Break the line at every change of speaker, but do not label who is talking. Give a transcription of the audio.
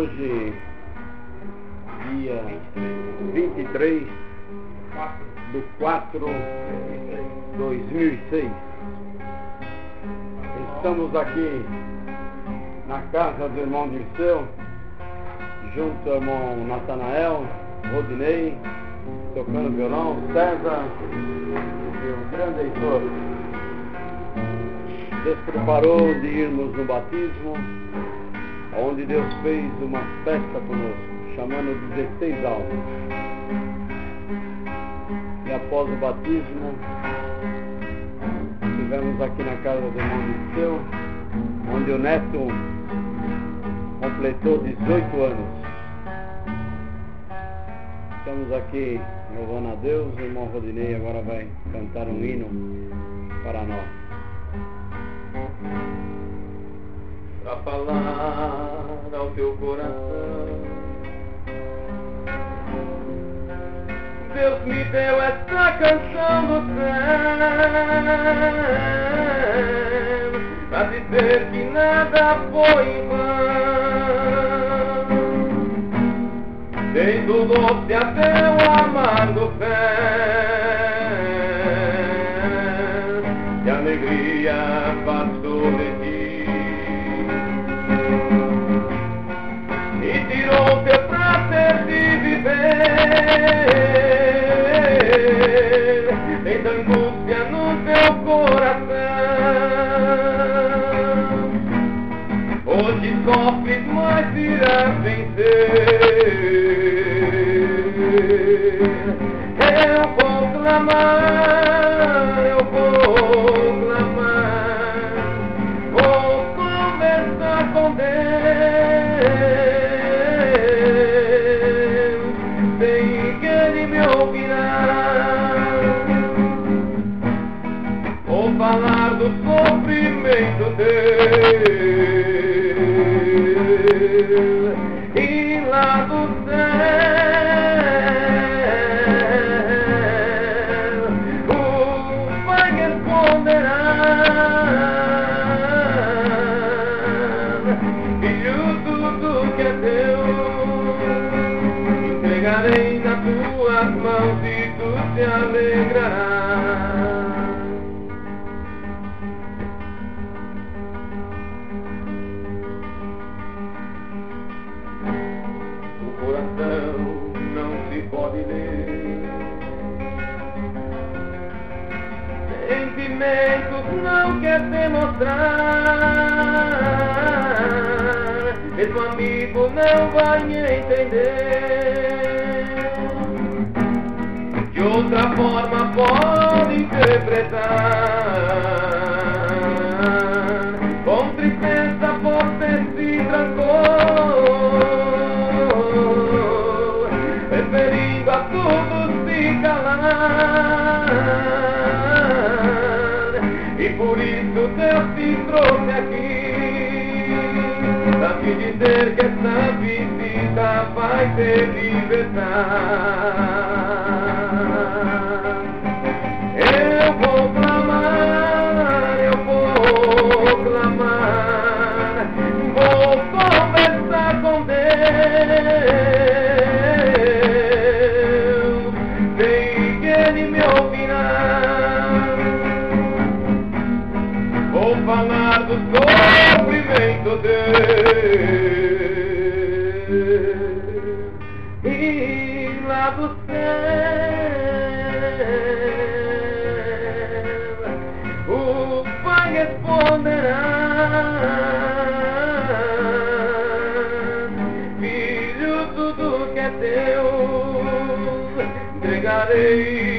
Hoje, dia 23 de 4 de 2006. Estamos aqui na casa do irmão Dirceu, junto ao irmão Natanael, Rodinei, tocando violão, César e o grande Heitor. Deus preparou de irmos no batismo, onde Deus fez uma festa conosco, chamando 16 almas. E após o batismo, estivemos aqui na casa do irmão Dirceu, onde o neto completou 18 anos. Estamos aqui louvando a Deus. O irmão Rodinei agora vai cantar um hino para nós.
Pra falar ao teu coração, Deus me deu essa canção do céu, pra dizer que nada foi em vão, desde o doce até o amargo fel, que a alegria passou de ti. Tirou teu prazer de viver, tens angústia no teu coração. Hoje sofres, mas irás vencer. Eu vou clamar, vou conversar com Deus. Vou falar do sofrimento dele, e lá do céu o Pai responderá: filho, tudo que é teu entregarei nas tuas mãos e tu te alegrarás. O coração não se pode ler, sentimentos não quer demonstrar, mesmo amigo não vai me entender. De outra forma pode interpretar, com tristeza você se trancou, preferindo a todos se calar, e por isso Deus te trouxe aqui, pra te dizer que essa visita vai te libertar. Eu vou clamar, vou conversar com Deus, sei que Ele me ouvirá. Vou falar do sofrimento dele, e lá do céu o Pai responderá: filho, tudo que é teu entregarei